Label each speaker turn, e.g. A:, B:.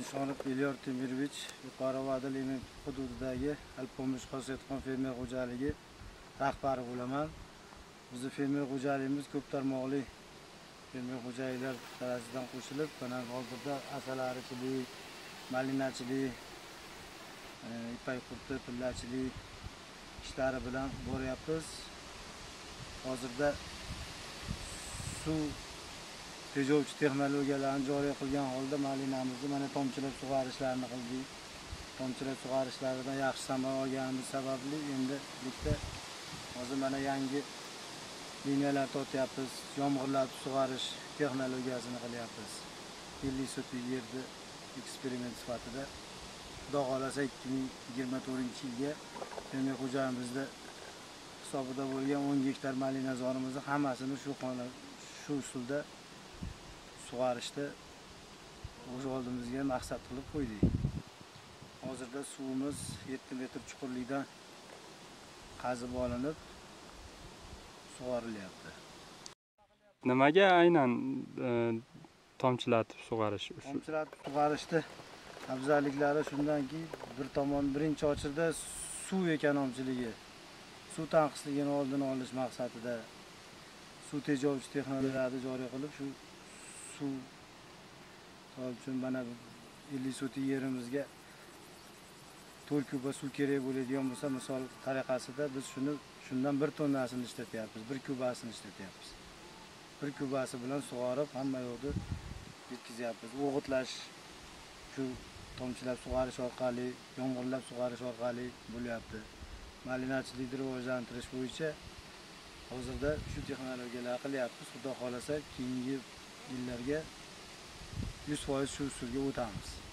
A: Nishonov Elyor Temirovich Yuqori Va'dali hududidagi Alpomish Qo'sayotgan fermer xo'jaligi rahbari bo'laman. Bizning fermer xo'jaligimiz ko'p tarmoqli fermer xo'jaliklar tarasidan qo'shilib, mana hozirda asalarichilik, malinachilik, ipak qurti, pillachilik ishlari bilan boryapmiz. Hozirda suv tejovchi texnologiyalarni joriy qilgan holda malinamizni mana tomchilab sug'orishlarini qildik. Tomchilab sug'orishlaridan yaxshi samara olganimiz sababli endi bitta hozir mana yangi liniyalar tortyapmiz. Yomg'irlatib sug'orish texnologiyasini qilyapmiz. Milliy sut yerda eksperiment sifatida Xudo xolasa 2024-yilga fermer xo'jaligimizda hisobida bo'lgan 10 gektar malinazorimizni hammasini shu usulda sug'orishda o'z oldimizga maqsad qilib qo'ydik. Hozirda suvimiz 7 metr chuqurlikdan qazib olinib sug'orilyapti.
B: Nimaga aynan tomchilatib sug'orish?
A: Tomchilatib sug'orishda afzalliklari shundanki, bir tomon birinchi ochirda suv ekonomchiligi, suv tanqisligini oldini olish maqsadida suv tejovchi texnologiyalarni joriy qilib, shu suv uchun mana 50 sotik yerimizga 4 kuba suv kerak bo'ladigan bo'lsa, misol tariqasida biz shundan 1 tonnasini ishlatyapmiz, 1 kubasini ishlatyapmiz. 1 kubasi bilan sug'orib, hamma yo'lda yetkazyapmiz. O'g'itlash shu tomchilab sug'orish orqali, yomg'irlab sug'orish orqali bo'lyapti. Malinachilikni rivojlantirish bo'yicha hozirda shu texnologiyalar qilyapmiz. Xudo xolasa keyingi yillarga 100% shu usulga o'tamiz.